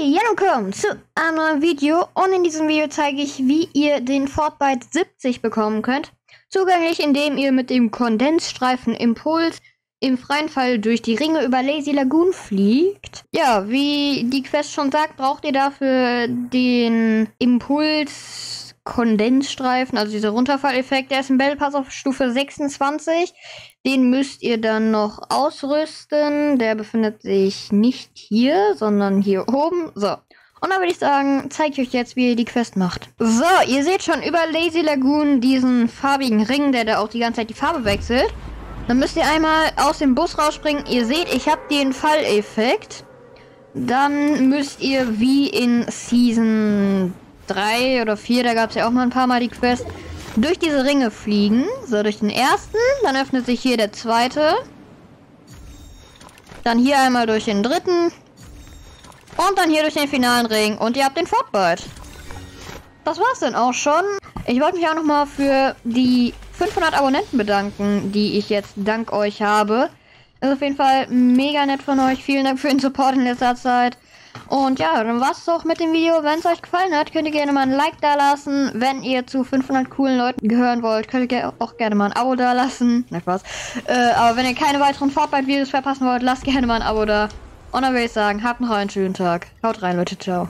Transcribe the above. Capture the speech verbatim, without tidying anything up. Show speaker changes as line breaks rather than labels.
Ja, willkommen zu einem neuen Video und in diesem Video zeige ich, wie ihr den Fortbyte siebzig bekommen könnt. Zugänglich, indem ihr mit dem Kondensstreifen Impuls im freien Fall durch die Ringe über Lazy Lagoon fliegt. Ja, wie die Quest schon sagt, braucht ihr dafür den Impuls Kondensstreifen, also dieser Runterfalleffekt. Der ist im Battle Pass auf Stufe sechsundzwanzig. Den müsst ihr dann noch ausrüsten. Der befindet sich nicht hier, sondern hier oben. So. Und dann würde ich sagen, zeige ich euch jetzt, wie ihr die Quest macht. So, ihr seht schon über Lazy Lagoon diesen farbigen Ring, der da auch die ganze Zeit die Farbe wechselt. Dann müsst ihr einmal aus dem Bus rausspringen. Ihr seht, ich habe den Falleffekt. Dann müsst ihr wie in Season drei oder vier, da gab es ja auch mal ein paar Mal die Quest, durch diese Ringe fliegen. So, durch den ersten. Dann öffnet sich hier der zweite. Dann hier einmal durch den dritten. Und dann hier durch den finalen Ring. Und ihr habt den Fortbyte. Das war's dann auch schon. Ich wollte mich auch nochmal für die fünfhundert Abonnenten bedanken, die ich jetzt dank euch habe. Das ist auf jeden Fall mega nett von euch. Vielen Dank für den Support in letzter Zeit. Und ja, dann war's es auch mit dem Video. Wenn es euch gefallen hat, könnt ihr gerne mal ein Like da lassen. Wenn ihr zu fünfhundert coolen Leuten gehören wollt, könnt ihr auch gerne mal ein Abo da lassen. Na Spaß. Äh, aber wenn ihr keine weiteren Fortbyte-Videos verpassen wollt, lasst gerne mal ein Abo da. Und dann würde ich sagen, habt noch einen schönen Tag. Haut rein, Leute. Ciao.